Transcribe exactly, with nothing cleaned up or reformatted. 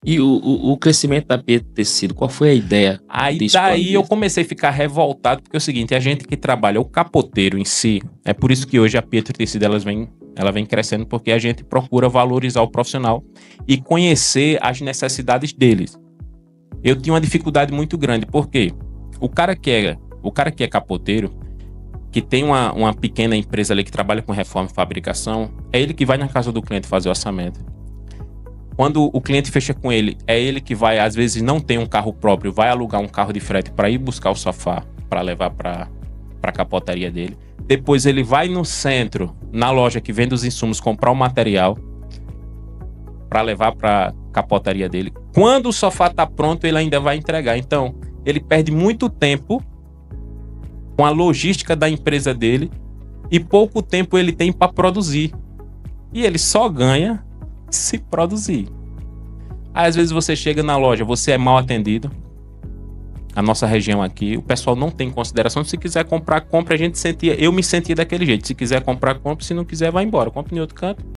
E o, o, o crescimento da Pietro Tecido, qual foi a ideia? Aí de daí expandir? eu comecei a ficar revoltado, porque é o seguinte, a gente que trabalha o capoteiro em si, é por isso que hoje a Pietro Tecido elas vem, ela vem crescendo, porque a gente procura valorizar o profissional e conhecer as necessidades deles. Eu tinha uma dificuldade muito grande, porque o cara que é, o cara que é capoteiro, que tem uma, uma pequena empresa ali que trabalha com reforma e fabricação, é ele que vai na casa do cliente fazer o orçamento. Quando o cliente fecha com ele, é ele que vai, às vezes não tem um carro próprio, vai alugar um carro de frete para ir buscar o sofá, para levar para a capotaria dele. Depois ele vai no centro, na loja que vende os insumos, comprar o material para levar para a capotaria dele. Quando o sofá está pronto, ele ainda vai entregar. Então, ele perde muito tempo com a logística da empresa dele e pouco tempo ele tem para produzir. E ele só ganha se produzir. Aí, às vezes você chega na loja, você é mal atendido. A nossa região aqui, o pessoal não tem consideração. Se quiser comprar, compra. A gente sentia, eu me sentia daquele jeito. Se quiser comprar, compra. Se não quiser, vai embora. Compra em outro canto.